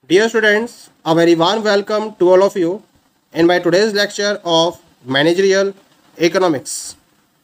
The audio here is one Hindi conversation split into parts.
Dear students, a very warm welcome to all of you in my today's lecture of Managerial Economics.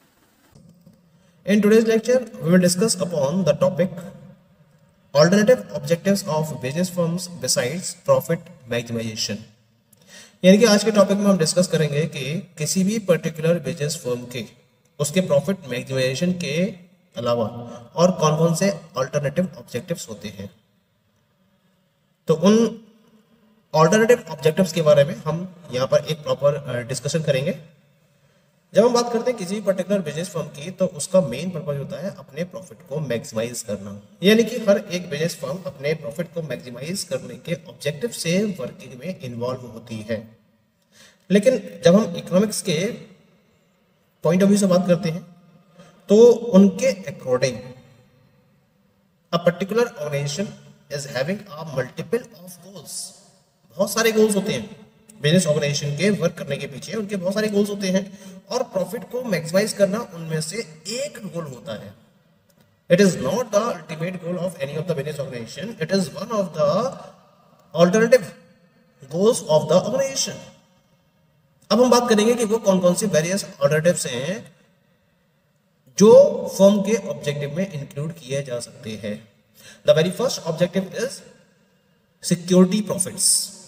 In today's lecture, we will discuss upon the topic alternative objectives of business firms besides profit maximization. यानी कि आज के टॉपिक में हम डिस्कस करेंगे कि किसी भी पर्टिकुलर बिजनेस फर्म के उसके प्रॉफिट मैक्सिमाइजेशन के अलावा और कौन कौन से अल्टरनेटिव ऑब्जेक्टिव्स होते हैं। तो उन ऑल्टरनेटिव ऑब्जेक्टिव्स के बारे में हम यहाँ पर एक प्रॉपर डिस्कशन करेंगे। जब हम बात करते हैं किसी भी पर्टिकुलर बिजनेस फर्म की, तो उसका मेन पर्पज होता है अपने प्रॉफिट को मैक्सिमाइज करना। यानी कि हर एक बिजनेस फर्म अपने प्रॉफिट को मैक्सिमाइज करने के ऑब्जेक्टिव से वर्किंग में इन्वॉल्व होती है। लेकिन जब हम इकोनॉमिक्स के पॉइंट ऑफ व्यू से बात करते हैं तो उनके according a particular organisation is having a multiple of goals. बहुत सारे गोल्स होते हैं बिजनेस ऑर्गेनाइजेशन के वर्क करने के पीछे, उनके बहुत सारे गोल्स होते हैं और प्रॉफिट को मैक्सिमाइज करना उनमें से एक गोल होता है। It is not the ultimate goal of any of the business organisation, it is one of the alternative goals of the organisation. अब हम बात करेंगे कि वो कौन कौन से वेरियस ऑल्टरनेटिव्स हैं जो फर्म के ऑब्जेक्टिव में इंक्लूड किए जा सकते हैं। The very first objective is security profits.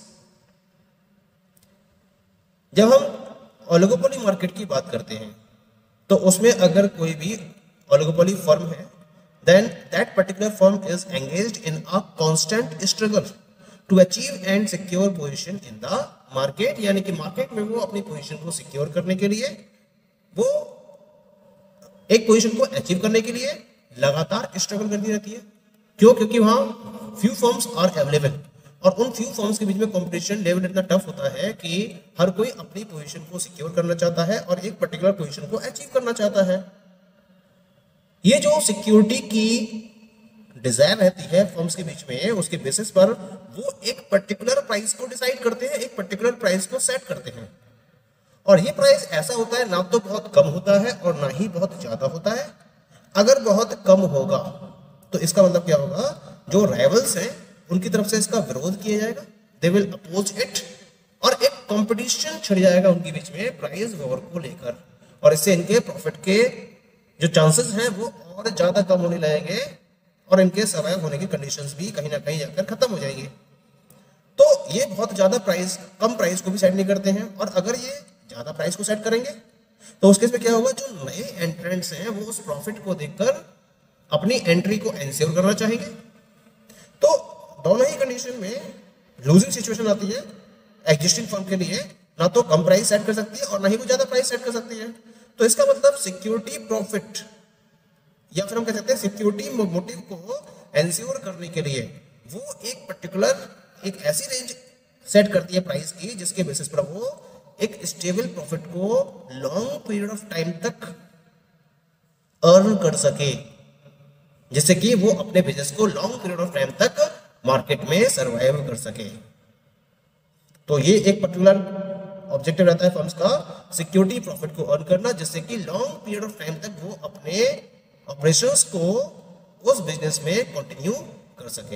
जब हम ओलिगोपोली मार्केट की बात करते हैं तो उसमें अगर कोई भी ओलिगोपोली फर्म है, then that particular firm is engaged in a constant struggle to achieve and secure position in the market. यानी कि मार्केट में वो अपनी पोजीशन को सिक्योर करने के लिए, वो एक पोजीशन को अचीव करने के लिए लगातार स्ट्रगल करती रहती है। क्यों? क्योंकि वहां फ्यू फर्म्स आर अवेलेबल और उन फ्यू फर्म्स के बीच में कंपटीशन लेवल इतना टफ होता है कि हर कोई अपनी पोजीशन को सिक्योर करना चाहता है और एक पर्टिकुलर पोजीशन को अचीव करना चाहता है। ये जो सिक्योरिटी की डिजायर रहती है फर्म्स के बीच में, उसके बेसिस पर वो एक पर्टिकुलर प्राइस को डिसाइड करते हैं, एक पर्टिकुलर प्राइस को सेट करते हैं। और ये प्राइस ऐसा होता है, ना तो बहुत कम होता है और ना ही बहुत ज्यादा होता है। अगर बहुत कम होगा तो इसका मतलब क्या होगा, जो राइवल्स हैं उनकी तरफ से इसका विरोध किया जाएगा, दे विल अपोज इट, और एक कंपटीशन छिड़ जाएगा उनके बीच में प्राइस वॉर को लेकर, और इससे इनके प्रॉफिट के जो चांसेस हैं वो और ज्यादा कम होने लगेंगे और इनके सर्वाइव होने की कंडीशंस भी कहीं ना कहीं जाकर खत्म हो जाएंगे। तो ये बहुत ज्यादा कम प्राइस को भी सेट नहीं करते हैं, और अगर ये ज्यादा प्राइस को सेट करेंगे तो उस केस में क्या होगा, जो नए एंट्रेंट्स हैं वो उस प्रॉफिट को देखकर अपनी एंट्री को एंश्योर करना चाहेंगे। तो दोनों ही कंडीशन में लूजिंग सिचुएशन आती है एग्जिस्टिंग फर्म के लिए, ना तो कम प्राइस सेट कर सकती है और ना ही वो ज्यादा प्राइस सेट कर सकती है। तो इसका मतलब सिक्योरिटी प्रॉफिट, या फिर हम कह सकते हैं सिक्योरिटी मोटिव को एंश्योर करने के लिए वो एक पर्टिकुलर एक ऐसी रेंज सेट करती है प्राइस की जिसके बेसिस पर वो एक स्टेबल प्रॉफिट को लॉन्ग पीरियड ऑफ टाइम तक अर्न कर सके, जिससे कि वो अपने बिजनेस को लॉन्ग पीरियड ऑफ टाइम तक मार्केट में सर्वाइव कर सके। तो ये एक पर्टिकुलर ऑब्जेक्टिव रहता है फर्म्स का, सिक्योरिटी प्रॉफिट को अर्न करना, जिससे कि लॉन्ग पीरियड ऑफ टाइम तक वो अपने ऑपरेशंस को उस बिजनेस में कंटिन्यू कर सके।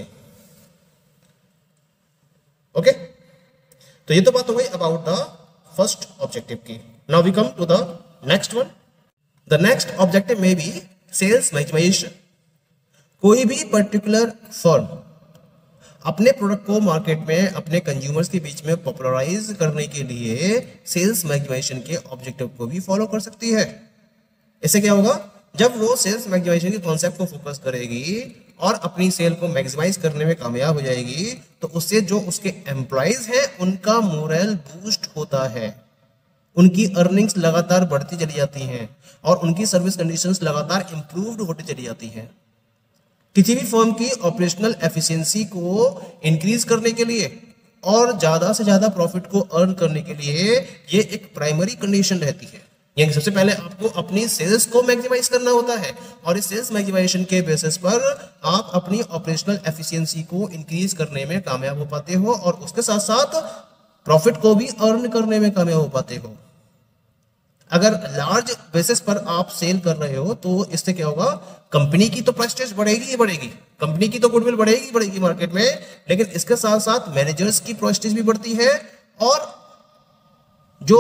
ओके, तो ये तो बात हो गई अबाउट द फर्स्ट ऑब्जेक्टिव की। Now we come to the next one. The next objective में बी सेल्स मैक्सिमाइजेशन। कोई भी पर्टिकुलर फर्म अपने प्रोडक्ट को मार्केट में अपने कंज्यूमर्स के बीच में पॉपुलराइज करने के लिए सेल्स मैक्सिमाइजेशन के ऑब्जेक्टिव को भी फॉलो कर सकती है। इससे क्या होगा, जब वो सेल्स मैक्सिमाइजेशन के कॉन्सेप्ट को फोकस करेगी और अपनी सेल को मैक्सिमाइज करने में कामयाब हो जाएगी, तो उससे जो उसके एम्प्लॉइज हैं उनका मोरल बूस्ट होता है, उनकी अर्निंग्स लगातार बढ़ती चली जाती हैं और उनकी सर्विस कंडीशंस लगातार इंप्रूव्ड होती चली जाती हैं। किसी भी फर्म की ऑपरेशनल एफिशिएंसी को इंक्रीज करने के लिए और ज्यादा से ज्यादा प्रॉफिट को अर्न करने के लिए ये एक प्राइमरी कंडीशन रहती है। यानी सबसे पहले आपको अपनी सेल्स को मैक्सिमाइज करना होता है और इस सेल्स मैक्सिमाइजेशन के बेसिस पर आप अपनी ऑपरेशनल एफिशिएंसी को इंक्रीज करने में कामयाब हो पाते हो और उसके साथ साथ प्रॉफिट को भी अर्न करने में कामयाब हो पाते हो। अगर लार्ज बेसिस पर आप सेल कर रहे हो तो इससे क्या होगा, कंपनी की तो प्रेस्टीज बढ़ेगी ही बढ़ेगी, कंपनी की तो गुडविल बढ़ेगी बढ़ेगी मार्केट में, लेकिन इसके साथ साथ मैनेजर्स की प्रेस्टीज भी बढ़ती है और जो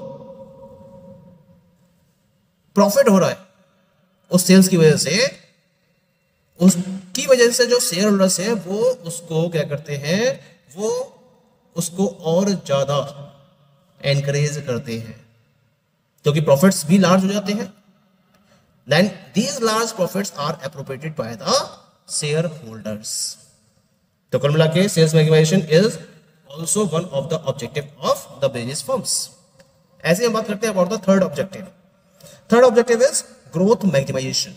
प्रॉफिट हो रहा है उस सेल्स की वजह से, उसकी वजह से जो शेयर होल्डर्स है वो उसको क्या करते हैं, वो उसको और ज्यादा एनकरेज करते हैं क्योंकि प्रॉफिट्स भी लार्ज हो जाते हैं। Then these large profits are appropriated by the shareholders. तो कुल मिला के sales maximization is also one of the objective of the business firms. ऐसे हम बात करते हैं about the third objective. Third objective is growth maximization.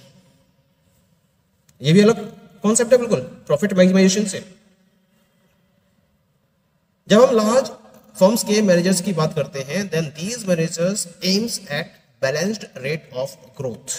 ये भी अलग कॉन्सेप्ट है बिल्कुल प्रॉफिट मैक्सिमाइजेशन से। जब हम लार्ज फर्म्स के मैनेजर्स की बात करते हैं, then these managers aims at balanced rate of growth.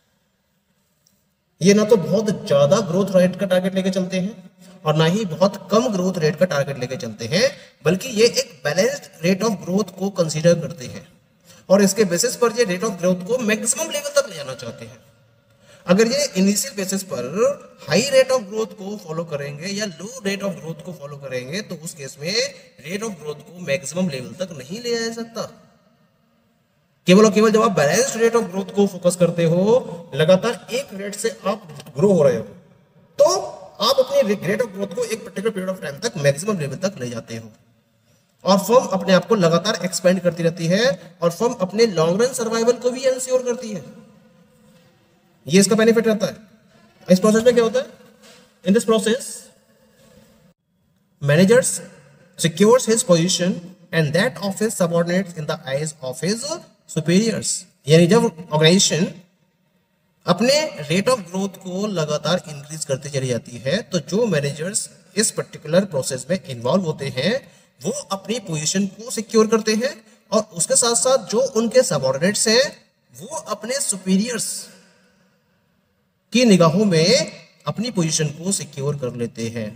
ये ना तो बहुत ज्यादा ग्रोथ रेट का टारगेट लेके चलते हैं और ना ही बहुत कम ग्रोथ रेट का टारगेट लेके चलते हैं, बल्कि ये एक बैलेंस्ड रेट ऑफ ग्रोथ को कंसीडर करते हैं और इसके बेसिस पर ये रेट ऑफ ग्रोथ को मैक्सिमम लेवल तक ले जाना चाहते हैं। अगर ये इनिशियल बेसिस पर हाई रेट ऑफ ग्रोथ को फॉलो करेंगे या लो रेट ऑफ ग्रोथ को फॉलो करेंगे तो उस केस में रेट ऑफ ग्रोथ को मैक्सिमम लेवल तक नहीं ले जा सकता। केवल और केवल जब आप बैलेंस्ड रेट ऑफ ग्रोथ को फोकस करते हो, लगातार एक रेट से आप ग्रो हो रहे हो, तो आप अपनी रेट ऑफ ग्रोथ को एक पर्टिकुलर पीरियड ऑफ टाइम तक मैक्सिमम लेवल तक ले जाते हो और फर्म अपने आप को लगातार एक्सपेंड करती रहती है और फर्म अपने लॉन्ग रन सर्वाइवल को भी इंश्योर करती है। ये इसका बेनिफिट रहता है। इस प्रोसेस में क्या होता है, in this process managers secures his position and that of his subordinates in the eyes of his superiors. यानी जब ऑर्गेनाइजेशन अपने रेट ऑफ ग्रोथ को लगातार इंक्रीज करती चली जाती है तो जो मैनेजर्स इस पर्टिकुलर प्रोसेस में इन्वॉल्व होते हैं वो अपनी पोजीशन को सिक्योर करते हैं और उसके साथ साथ जो उनके सबऑर्डिनेट्स हैं वो अपने सुपीरियर्स की निगाहों में अपनी पोजीशन को सिक्योर कर लेते हैं।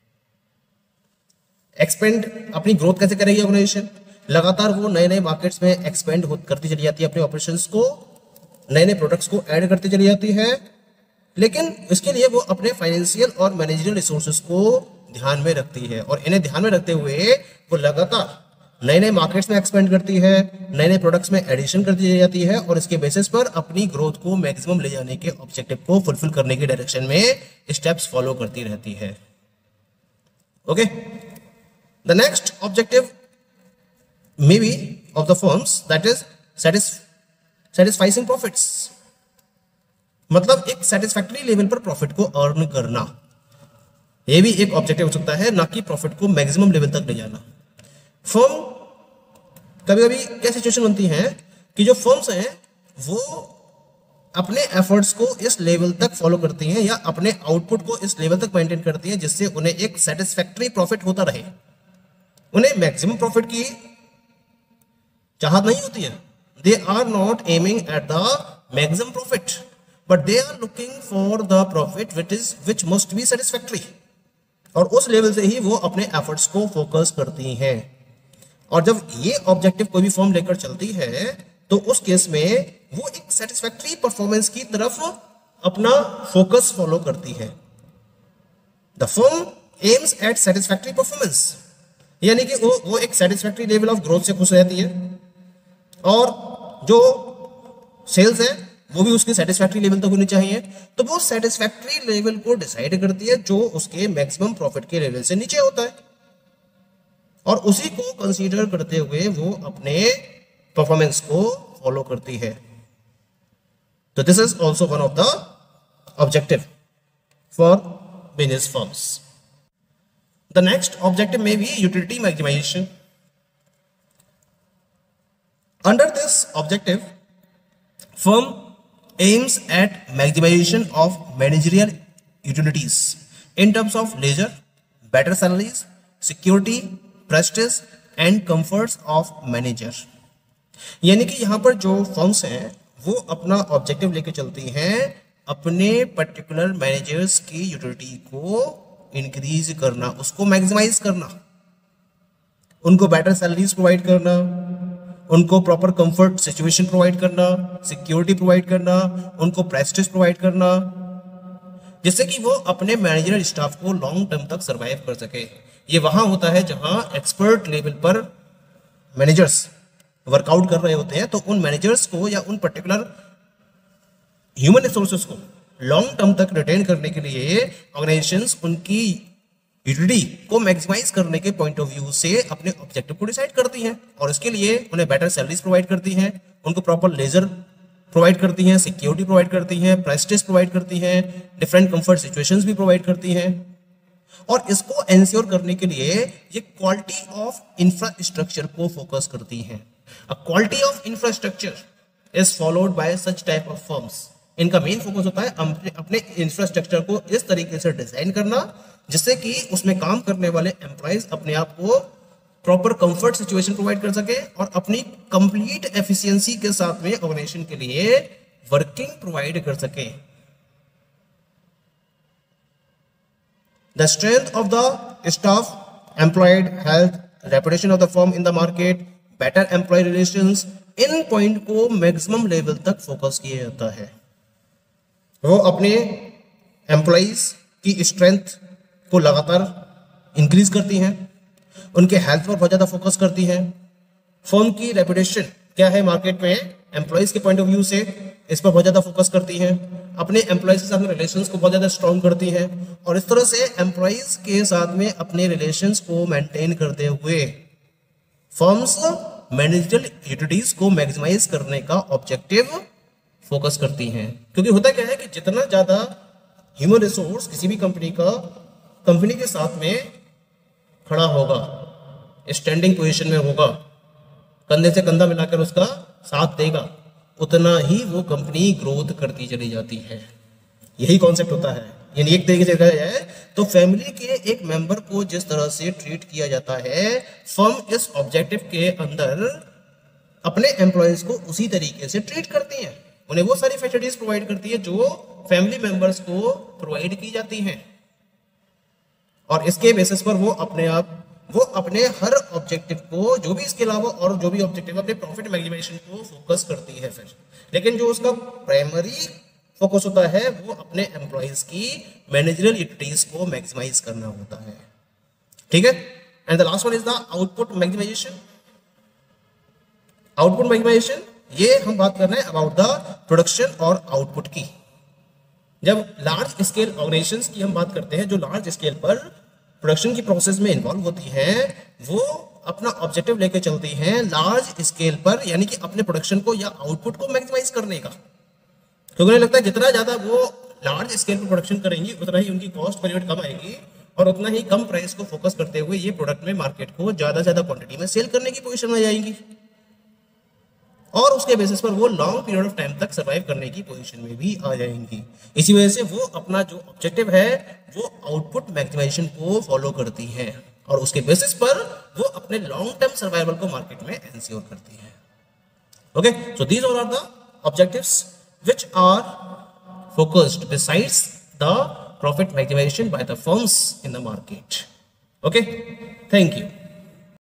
एक्सपेंड अपनी ग्रोथ कैसे करेगी ऑर्गेनाइजेशन, लगातार वो नए नए मार्केट्स में एक्सपेंड करती चली जाती है, अपने ऑपरेशंस को नए नए प्रोडक्ट्स को ऐड करती चली जाती है, लेकिन इसके लिए वो अपने फाइनेंशियल और मैनेजरियल रिसोर्सेज को ध्यान में रखती है और इन्हें ध्यान में रखते हुए वो लगातार नए नए मार्केट्स में एक्सपेंड करती है, नए नए प्रोडक्ट्स में एडिशन करती जाती है और इसके बेसिस पर अपनी ग्रोथ को मैक्सिमम ले जाने के ऑब्जेक्टिव को फुलफिल करने की डायरेक्शन में स्टेप्स फॉलो करती रहती है। Okay, the next objective may be of the firms that is satisfying profits. मतलब एक सेटिस्फैक्टरी लेवल पर प्रॉफिट को अर्न करना, यह भी एक ऑब्जेक्टिव हो सकता है, ना कि प्रॉफिट को मैक्सिमम लेवल तक ले जाना। फर्म कभी कभी क्या सिचुएशन बनती है कि जो फर्म्स हैं वो अपने एफर्ट्स को इस लेवल तक फॉलो करती हैं या अपने आउटपुट को इस लेवल तक मेंटेन करती हैं जिससे उन्हें एक सेटिस्फैक्टरी प्रॉफिट होता रहे। उन्हें मैक्सिमम प्रॉफिट की चाहत नहीं होती है। They are not aiming at the maximum profit but they are looking for the profit which must be satisfactory और उस लेवल से ही वो अपने एफर्ट्स को फोकस करती हैं। और जब ये ऑब्जेक्टिव कोई भी फर्म लेकर चलती है तो उस केस में वो एक सेटिस्फैक्टरी परफॉर्मेंस की तरफ अपना फोकस फॉलो करती है। The firm aims at satisfactory performance, यानी कि वो एक सेटिस्फैक्टरी लेवल ऑफ ग्रोथ से खुश रहती है और जो सेल्स है वो भी उसकी सेटिस्फैक्टरी लेवल तक होनी चाहिए। तो वो सेटिस्फैक्टरी लेवल को डिसाइड करती है जो उसके मैक्सिमम प्रॉफिट के लेवल से नीचे होता है और उसी को कंसीडर करते हुए वो अपने परफॉर्मेंस को फॉलो करती है। तो this is also one of the objective for business firms. The next objective में भी utility maximization. Under this objective firm aims at maximization of managerial utilities in terms of leisure, better salaries, security, prestige and comforts of manager। यानी कि यहाँ पर जो फर्म्स हैं वो अपना ऑब्जेक्टिव लेके चलती हैं अपने पर्टिकुलर मैनेजर्स की यूटिलिटी को इंक्रीज करना, उसको मैक्सिमाइज करना, उनको बेटर सैलरीज प्रोवाइड करना, उनको प्रॉपर कंफर्ट सिचुएशन प्रोवाइड करना, सिक्योरिटी प्रोवाइड करना, उनको प्रेस्टीज प्रोवाइड करना, जिससे कि वो अपने मैनेजरियल स्टाफ को लॉन्ग टर्म तक सरवाइव कर सके। ये वहां होता है जहां एक्सपर्ट लेवल पर मैनेजर्स वर्कआउट कर रहे होते हैं, तो उन मैनेजर्स को या उन पर्टिकुलर ह्यूमन रिसोर्सेज को लॉन्ग टर्म तक रिटेन करने के लिए ऑर्गेनाइजेशंस उनकी यूटिलिटी को मैक्सिमाइज करने के पॉइंट ऑफ व्यू से अपने ऑब्जेक्टिव को डिसाइड करती हैं, और इसके लिए उन्हें बेटर सैलरीज प्रोवाइड करती हैं, उनको प्रॉपर लेजर प्रोवाइड करती हैं, सिक्योरिटी प्रोवाइड करती हैं, प्रेस्टीज प्रोवाइड करती हैं, डिफरेंट कंफर्ट सिचुएशंस भी प्रोवाइड करती हैं। और इसको एंश्योर करने के लिए ये क्वालिटी ऑफ इंफ्रास्ट्रक्चर को फोकस करती हैं। A quality of infrastructure is followed by such type of firms. इनका मेन फोकस होता है अपने इंफ्रास्ट्रक्चर को इस तरीके से डिजाइन करना जिससे कि उसमें काम करने वाले एम्प्लॉइज अपने आप को प्रॉपर कंफर्ट सिचुएशन प्रोवाइड कर सके और अपनी कंप्लीट एफिशिएंसी के साथ में ऑर्गेनाइजेशन के लिए वर्किंग प्रोवाइड कर सके। The strength of the staff, employed health, reputation of the firm in the market, better employ relations, in point को मैक्सिमम लेवल तक फोकस किया जाता है। वो अपने एम्प्लॉइज की स्ट्रेंथ को लगातार इंक्रीज करती हैं, उनके हेल्थ पर बहुत ज्यादा फोकस करती हैं, फर्म की रेपुटेशन क्या है मार्केट में एम्प्लॉइज के पॉइंट ऑफ व्यू से, इस पर बहुत ज्यादा फोकस करती हैं, अपने एम्प्लॉइज के साथ में रिलेशंस को बहुत ज्यादा स्ट्रॉन्ग करती हैं, और इस तरह से एम्प्लॉइज के साथ में अपने रिलेशंस को मेंटेन करते हुए फर्म्स मैनेजरियल यूटिलिटीज को मैक्सिमाइज करने का ऑब्जेक्टिव फोकस करती हैं। क्योंकि होता क्या है कि जितना ज्यादा ह्यूमन रिसोर्स किसी भी कंपनी के साथ में खड़ा होगा, स्टैंडिंग पोजीशन में होगा, कंधे से कंधा मिलाकर उसका साथ देगा, उतना ही वो कंपनी ग्रोथ करती चली जाती है। यही कॉन्सेप्ट होता है। यानी एक तरीके से देखा जाए तो फैमिली के एक मेंबर को जिस तरह से ट्रीट किया जाता है, फर्म इस ऑब्जेक्टिव के अंदर अपने एम्प्लॉयज को उसी तरीके से ट्रीट करती है। उन्हें वो सारी फैसिलिटीज प्रोवाइड करती है जो फैमिली मेंबर्स को प्रोवाइड की जाती हैं, और इसके बेसिस पर वो अपने हर ऑब्जेक्टिव को, जो भी इसके अलावा और जो भी ऑब्जेक्टिव अपने प्रॉफिट मैक्सिमाइजेशन को फोकस करती है फिर। लेकिन जो उसका प्राइमरी फोकस होता है वो अपने एम्प्लॉइज की मैनेजरियल यूटिलिटीज को मैक्सिमाइज करना होता है। ठीक है। And the last one is the output maximization. Output maximization, ये हम बात कर रहे हैं अबाउट द प्रोडक्शन और आउटपुट की। जब लार्ज स्केल ऑर्गेनाइजेशंस की हम बात करते हैं, जो लार्ज स्केल पर प्रोडक्शन की प्रोसेस में इन्वॉल्व होती हैं, वो अपना ऑब्जेक्टिव लेके चलती हैं लार्ज स्केल पर, यानी कि अपने प्रोडक्शन को या आउटपुट को मैक्सिमाइज करने का। क्योंकि उन्हें लगता है जितना ज्यादा वो लार्ज स्केल पर प्रोडक्शन करेंगी उतना ही उनकी कॉस्ट पर यूनिट कम आएगी, और उतना ही कम प्राइस को फोकस करते हुए ये प्रोडक्ट में मार्केट को ज्यादा क्वांटिटी में सेल करने की पोजीशन में जाएंगी, और उसके बेसिस पर वो लॉन्ग पीरियड ऑफ टाइम तक सर्वाइव करने की पोजीशन में भी आ जाएंगी। इसी वजह से वो अपना जो ऑब्जेक्टिव है वो आउटपुट मैक्सिमाइजेशन को फॉलो करती हैं, और उसके बेसिस पर वो अपने लॉन्ग टर्म सर्वाइवल को मार्केट में एंश्योर करती हैं। Okay, so these are the objectives which are focused besides the profit maximization by the firms in the market. Okay, thank you.